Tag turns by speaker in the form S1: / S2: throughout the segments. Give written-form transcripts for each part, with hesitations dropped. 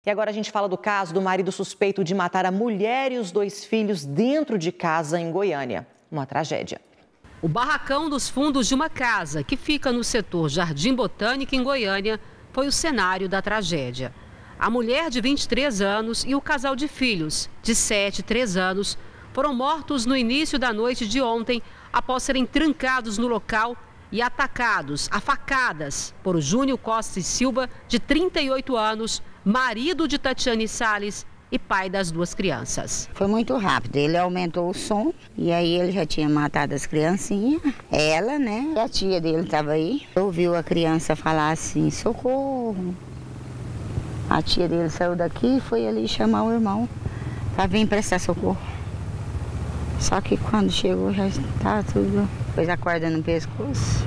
S1: E agora a gente fala do caso do marido suspeito de matar a mulher e os 2 filhos dentro de casa em Goiânia. Uma tragédia.
S2: O barracão dos fundos de uma casa que fica no setor Jardim Botânico, em Goiânia, foi o cenário da tragédia. A mulher de 23 anos e o casal de filhos, de 7 e 3 anos, foram mortos no início da noite de ontem, após serem trancados no local e atacados a facadas por Júnior Costa e Silva, de 38 anos, marido de Tatiane Salles e pai das 2 crianças.
S3: Foi muito rápido, ele aumentou o som e aí ele já tinha matado as criancinhas, ela, né? E a tia dele estava aí, ouviu a criança falar assim, socorro. A tia dele saiu daqui e foi ali chamar o irmão para vir prestar socorro. Só que quando chegou já estava tudo, pôs a corda no pescoço.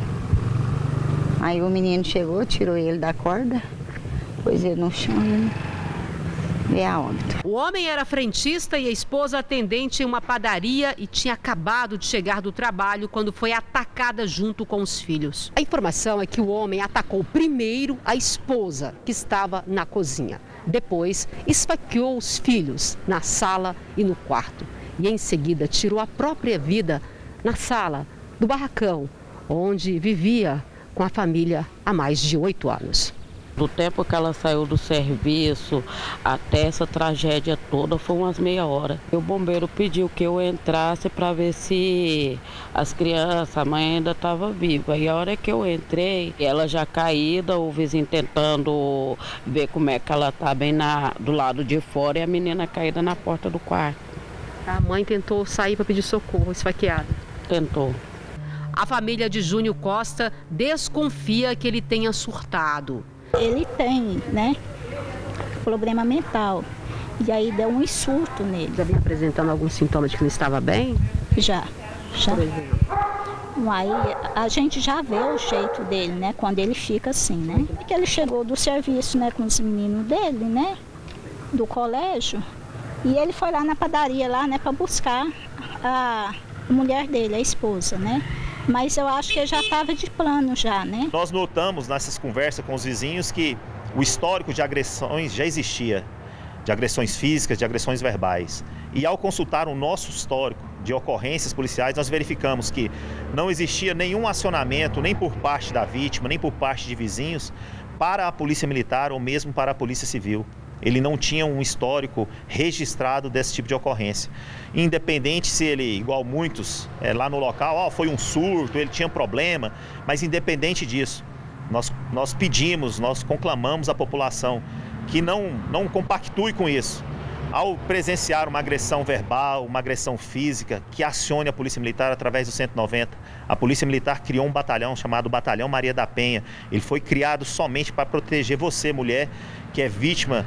S3: Aí o menino chegou, tirou ele da corda, pôs ele no chão e veio a óbito.
S2: O homem era frentista e a esposa atendente em uma padaria e tinha acabado de chegar do trabalho quando foi atacada junto com os filhos. A informação é que o homem atacou primeiro a esposa, que estava na cozinha. Depois, esfaqueou os filhos na sala e no quarto. E em seguida tirou a própria vida na sala do barracão, onde vivia com a família há mais de 8 anos.
S4: Do tempo que ela saiu do serviço até essa tragédia toda foi umas meia hora. O bombeiro pediu que eu entrasse para ver se as crianças, a mãe ainda estava viva. E a hora que eu entrei, ela já caída, o vizinho tentando ver como é que ela está bem do lado de fora e a menina caída na porta do quarto.
S2: A mãe tentou sair para pedir socorro, esfaqueada.
S4: Tentou.
S2: A família de Júnior Costa desconfia que ele tenha surtado.
S5: Ele tem, né, problema mental. E aí deu um surto nele.
S2: Já vinha apresentando alguns sintomas de que não estava bem?
S5: Já. Aí a gente já vê o jeito dele, né, quando ele fica assim, né. Porque ele chegou do serviço, né, com os meninos dele, né, do colégio. E ele foi lá na padaria, lá, né, para buscar a mulher dele, a esposa, né. Mas eu acho que ele já estava de plano já, né?
S6: Nós notamos nessas conversas com os vizinhos que o histórico de agressões já existia, de agressões físicas, de agressões verbais. E ao consultar o nosso histórico de ocorrências policiais, nós verificamos que não existia nenhum acionamento, nem por parte da vítima, nem por parte de vizinhos, para a Polícia Militar ou mesmo para a Polícia Civil. Ele não tinha um histórico registrado desse tipo de ocorrência. Independente se ele, igual muitos, lá no local, foi um surto, ele tinha problema, mas independente disso, nós pedimos, nós conclamamos a população que não compactue com isso. Ao presenciar uma agressão verbal, uma agressão física, que acione a Polícia Militar através do 190. A Polícia Militar criou um batalhão chamado Batalhão Maria da Penha. Ele foi criado somente para proteger você, mulher, que é vítima